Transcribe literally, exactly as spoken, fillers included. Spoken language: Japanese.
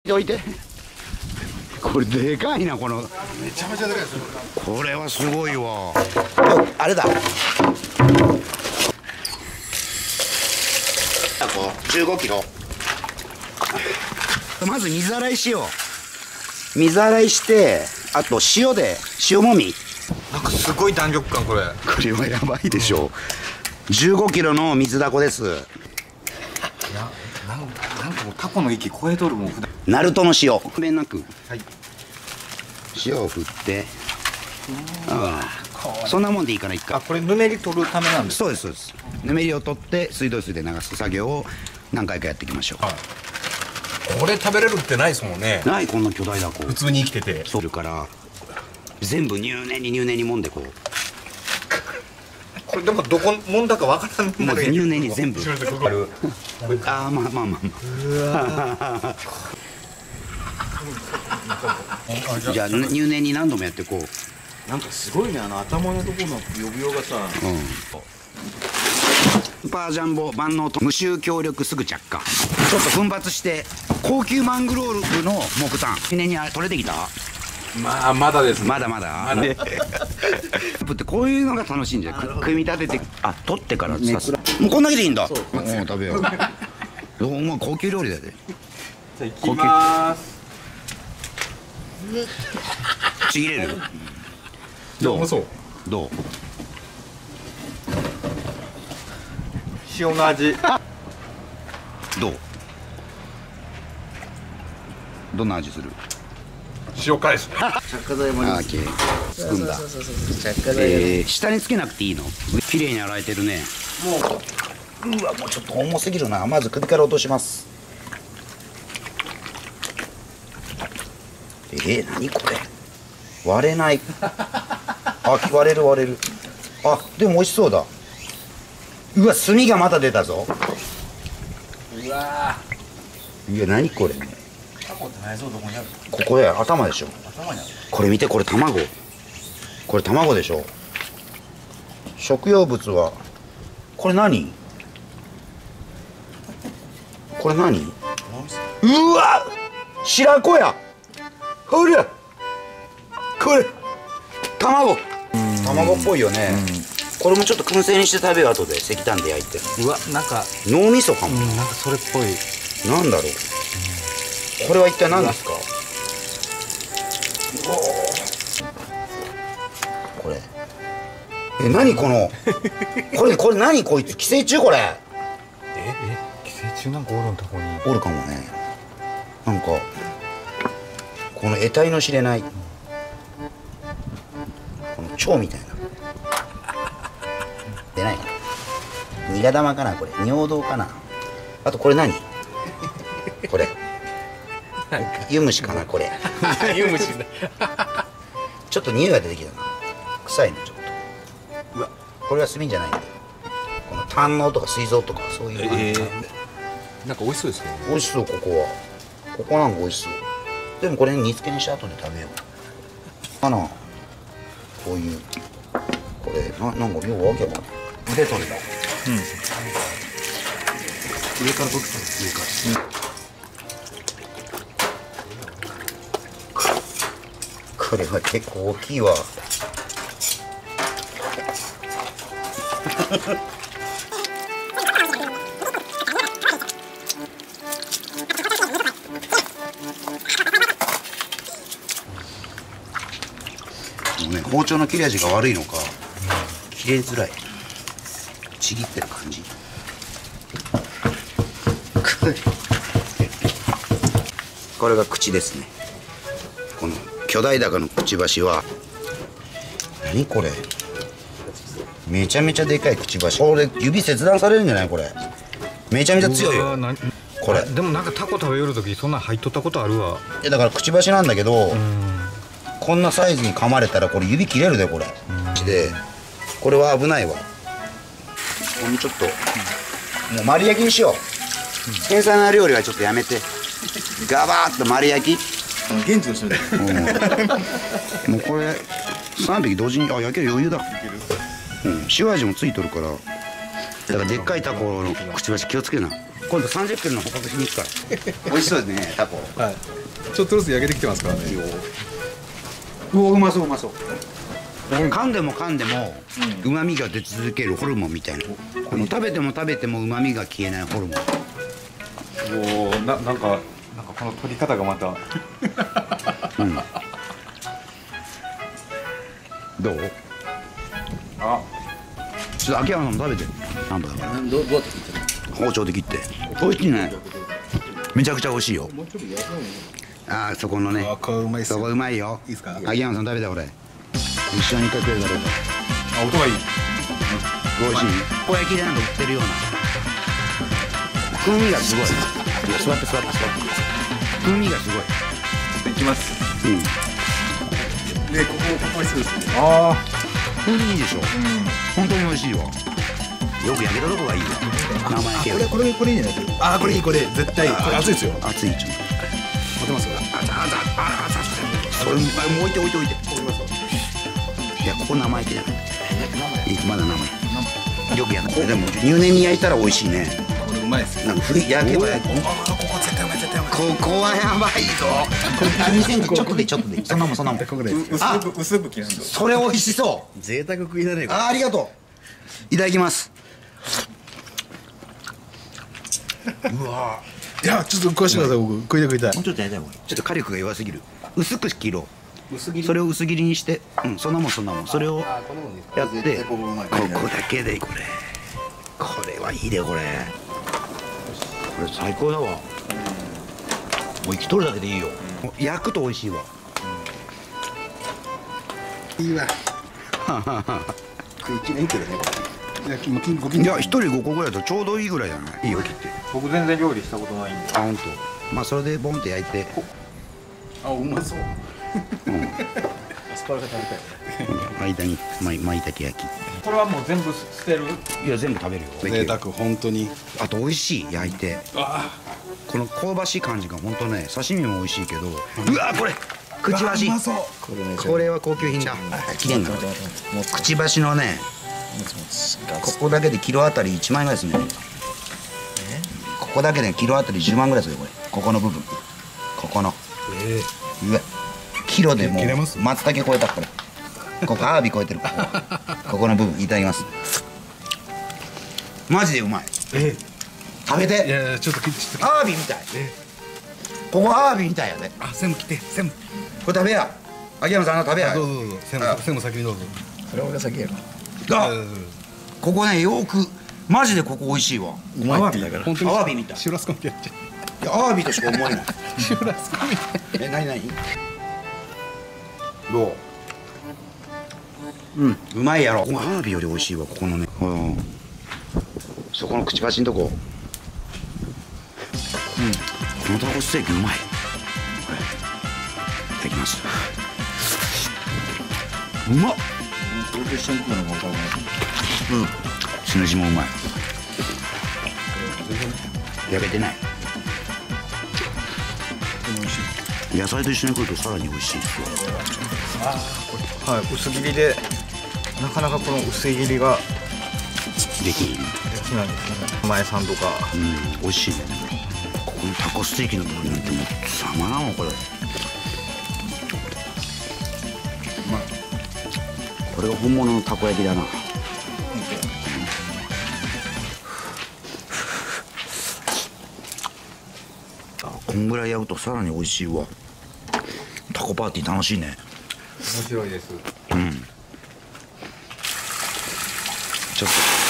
置いて。これでかいな、この。 めちゃめちゃでかいですよ。 これはすごいわ。あれだ。じゅうごキロ。まず水洗いしよう。水洗いして、あと塩で塩もみ。 なんかすごい弾力感これ。 これはやばいでしょ。じゅうごキロの水だこです。 な、なんなんかもうタコの息超えとるもん。 ナルトの塩。まんべんなく。 はい。 塩を振って。ああ。そんなもんでいいからいっか。 あ、これぬめり取るためなんですか。 そうですそうです。ぬめりを取って水道水で流す作業を何回かやっていきましょう。はい、 これ食べれるってないですもんね。 ない、こんな巨大だこ。 普通に生きてて。 そうるから全部入念に入念にもんでこう。 これでもどこもんだかわからん。 もう入念に全部。ああ、まあまあまあまあ。じゃあ入念に何度もやってこう。 なんかすごいね、あの頭のところの呼びようがさ、 うん、スーパージャンボ万能と無臭強力すぐ着火。ちょっと奮発して高級マングローブの木炭記念に取れてきた。 まあまだですね。 まだまだまだってこういうのが楽しいんじゃん。組み立てて、あ、取ってからさす。もうこんだけでいいんだ。もう食べよう。お前高級料理だで。 じゃあいきまーす。 ちぎれる。 どう？そう。 どう？ 塩の味。 どう？どんな味する？ 塩返す。 着火剤もあー、きれい。つくんだ。 そうそうそうそう、着火剤。 えー、下につけなくていいの？綺麗に洗えてるね。もう、うわ、もうちょっと重すぎるな。まず首から落とします。えー、何これ？割れない。あ、割れる割れる。あ、でも美味しそうだ。うわ、炭がまた出たぞ。 うわいや、何これ。 ー、タコって内臓どこにある？ ここや、頭でしょ。 頭にある。 これ見て、これ卵。これ卵でしょ。食用物はこれ何？これ何？うわ、白子や。ほら、これ卵。卵っぽいよね。これもちょっと燻製にして食べよう。後で石炭で焼いて。 うわ、なんか脳みそかも。 うん、なんかそれっぽい。 なんだろう。これは一体何ですか？これ。え、何この。これ、これ何こいつ。寄生虫これ。 え、え、寄生虫なんかおるんタコに。 おるかもね。なんか。この得体の知れない。この蝶みたいな。出ないな。ニガ玉かなこれ。尿道かな。あとこれ何？これ。湯虫かなこれ。 湯虫だ。 ちょっと匂いが出てきたな。臭いねちょっと。うわ、これは炭じゃないんだよ。この胆のとか膵臓とかそういう感じ。 えー、なんか美味しそうですね。 美味しそうここは。ここなんか美味しそう。でもこれ煮付けにした後で食べよう。かな。こういうこれな、なんかようわけわかんない。腕取れた。うん。上から取ってた上から。これは結構大きいわ。もうね、包丁の切れ味が悪いのか切れづらい。ちぎってる感じ。これが口ですね。この巨大高のくちばしは何これ。めちゃめちゃでかいくちばし。これ指切断されるんじゃない？これめちゃめちゃ強いよこれ。 でもなんかタコ食べよる時そんなん入っとったことあるわ。 だからくちばしなんだけど、こんなサイズに噛まれたらこれ指切れるでこれ。でこれは危ないわ。もうちょっともう丸焼きにしよう。繊細な料理はちょっとやめて。ガバーッと丸焼き。 現地の人みたい。 もうこれさんびき同時にあ焼ける余裕だ。うん、塩味もついとるから。だからでっかいタコのくちばし気をつけな。 今度さんじゅっキロの捕獲しに行くから美味しそうですねタコ。 はいちょっとずつ焼けてきてますからね。 うわうまそううまそう。噛んでも噛んでもうまみが出続けるホルモンみたいな、この食べても食べてもうまみが消えないホルモン。 おお、な、なんか、なんかこの取り方がまた。 うんどう？ あ、 ちょっと秋山さんも食べて。なんだからどどうやって切ってる包丁で切って。美味しいね。めちゃくちゃ美味しいよ。ああそこのね。 あこれうまいっすよそこうまいよ。 いいっすか秋山さん食べた俺。一緒に食えるだろうか。 あ、音がいい。 美味しい。小焼きでなんか売ってるような。風味がすごい。座って座って座って。風味がすごい。 いきます。 うん。 でここここにするんですね。 あ風味いいでしょ。本当に美味しいわ。よく焼けたとこがいいわ。生焼けより。 これこれいいね。あーこれいいこれ絶対これ熱いですよ。 熱いちょっと。 持てますよ。 あざあざああざそれもう置いて置いて置いて。いやここ生焼けじゃない。まだ生。よく焼く。でも入念に焼いたら美味しいね。 これうまいですよ。 なんか振り焼けば焼く。 ああここ絶対うまい絶対うまい。 ここはやばいぞ。にセンチちょっとでちょっとで。そんなもんそんなもん。 ここぐらいですよ。 あ、薄く薄く切るんだ。 それ美味しそう。 贅沢食いだねこれ。 あありがとう。いただきます。うわいやちょっと食わしてください僕食いたい食いたい。 もうちょっとやりたいこれ。 ちょっと火力が弱すぎる。薄く切ろう。 薄切り。 それを薄切りにして、うんそんなもんそんなもん。それをあこのやって絶対ここうまい。 ここだけでこれ。これはいいでこれ。これ最高だわ。もう生きとるだけでいいよ。焼くと美味しいわ。 いいわ。 食いきれんけどねこいやもう金ご金いや一人ごこぐらいだとちょうどいいぐらいじゃない。いいよ切って。 僕全然料理したことないんで。 あ本当。まあそれでボンって焼いて。 れ。あうまそう。 アスパラが食べたい。 間にまいまいたけ焼き。 これはもう全部捨てる。 いや全部食べるよ。 贅沢本当に。 あと美味しい焼いて。 あこの香ばしい感じが本当ね刺身も美味しいけど。うわこれくちばし。 うまそう。 これねこれは高級品だ。きれいな。 もうくちばしのねもつもつガこツ。 こだけでキロあたりいちまん円ぐらいするね。ここだけでキロあたりじゅうまんぐらいするよこれ。ここの部分。ここの。 えうわキロでも切れますう松茸超えたこれ。ここアワビ超えてるここ。ここの部分いただきます。マジでうまい。 え食べいて。 やいやちょっとちょっとアワビみたい。ここアワビみたいやで。 あ全部来て全部。 これ食べや。秋山さんの食べや。 どうぞどうぞ全部全部先にどうぞ。 それ俺が先やろ。 あここねよーくマジでここ美味しいわ。 うまいってだから。 本当にアワビみたい。 シュラスコみたいな。 いやアワビとしか思えない。 シュラスコみたい。 え、なになにどううん、うまいやろ。ここアワビより美味しいわ、ここのね。うん。そこのくちばしのとこ。うん。このタコステーキうまい。これ。いただきます。うまっ。 俺と一緒に食うのが分からない。 うん。酢飯もうまい。焼けてない。野菜と一緒に食うとさらに美味しいですよ。 はい、薄切りでなかなかこの薄い切りができん。 できないんですね。前さんとか。 うん、美味しいね。ここのタコステーキの部分なんてもう様なのこれ。まあ、これが本物のたこ焼きだな。こんぐらい焼くとさらに美味しいわ。タコパーティー楽しいね。 面白いです。 うん。ちょっと。